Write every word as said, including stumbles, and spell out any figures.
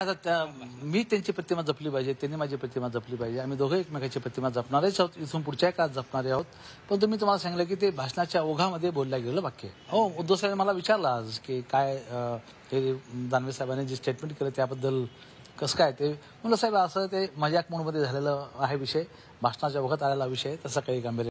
आता त्या मी त्यांची प्रतिमा जपली पाहिजे, त्यांनी माझी प्रतिमा जपली पाहिजे. आम्ही दोघे एकमेकाची प्रतिमा जपणारेच आहोत, इथून पुढच्या काळात जपणारे आहोत. पण तुम्ही तुम्हाला सांगितलं की ते भाषणाच्या ओघामध्ये बोललं गेलं वाक्य. हो, उद्धव साहेब मला विचारलं आज की काय हे दानवे साहेबांनी जे स्टेटमेंट केलं त्याबद्दल कसं काय ते. म्हणलं साहेब असं ते मजाक मूडमध्ये झालेलं आहे विषय, भाषणाच्या ओघात आलेला विषय, तसा काही गांभीर्य